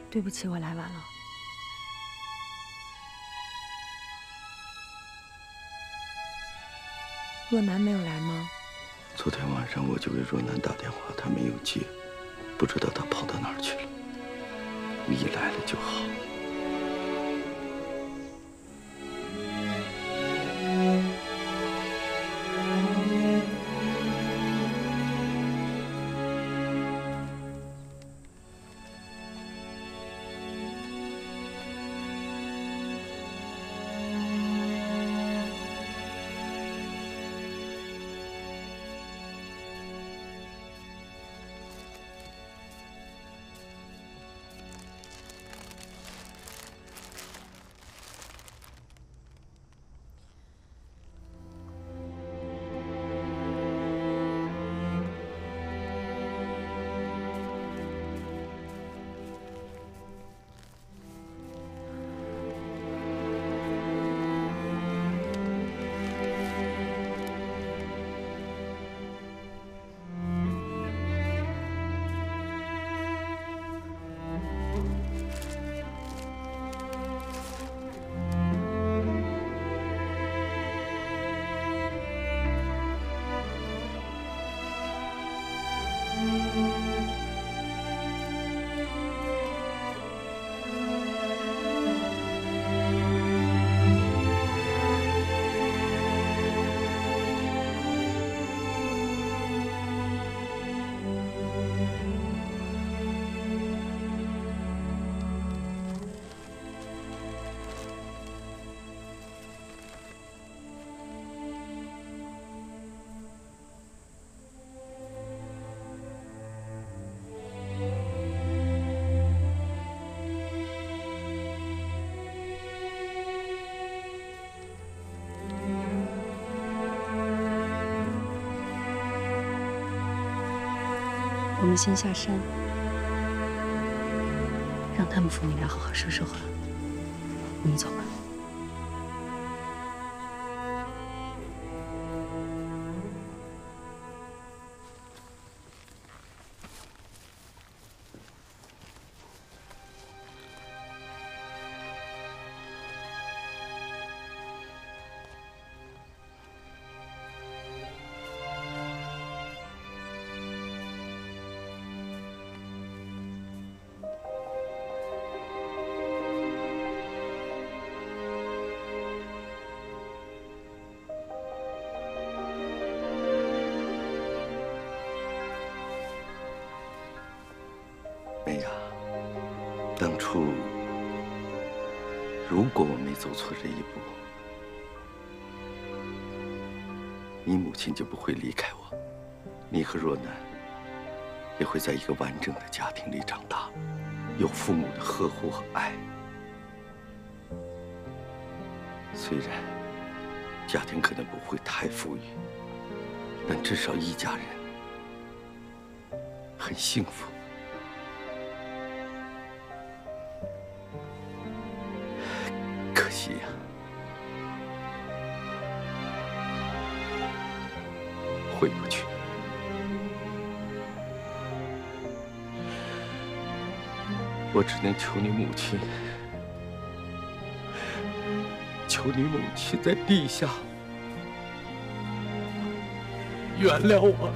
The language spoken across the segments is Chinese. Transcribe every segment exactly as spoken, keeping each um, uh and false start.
对不起，我来晚了。若楠没有来吗？ 昨天晚上我就给若楠打电话，她没有接，不知道她跑到哪儿去了。你来了就好。 我们先下山，让他们父女俩好好说说话。你走吧。 梅雅，当初如果我没走错这一步，你母亲就不会离开我，你和若楠也会在一个完整的家庭里长大，有父母的呵护和爱。虽然家庭可能不会太富裕，但至少一家人很幸福。 可惜呀、回不去。我只能求你母亲，求你母亲在地下原谅我。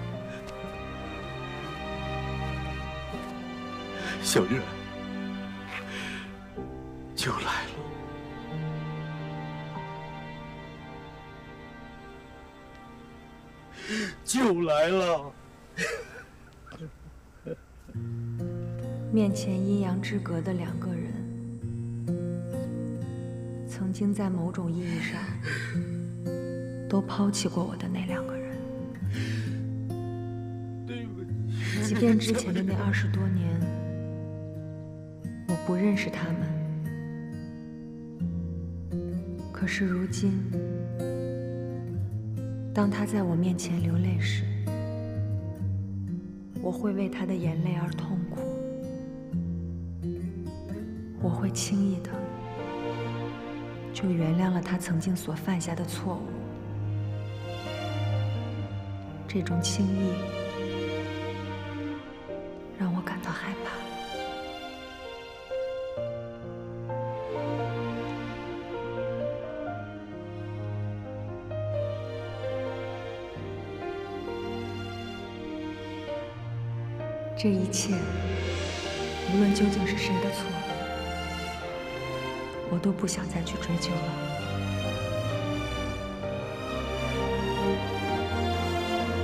小月，就来了。 就来了。 面前阴阳之隔的两个人，曾经在某种意义上都抛弃过我的那两个人。 对不起。 即便之前的那二十多年，我不认识他们，可是如今。 当他在我面前流泪时，我会为他的眼泪而痛苦。我会轻易的就原谅了他曾经所犯下的错误。这种轻易让我感到害怕。 这一切，无论究竟是谁的错，我都不想再去追究了。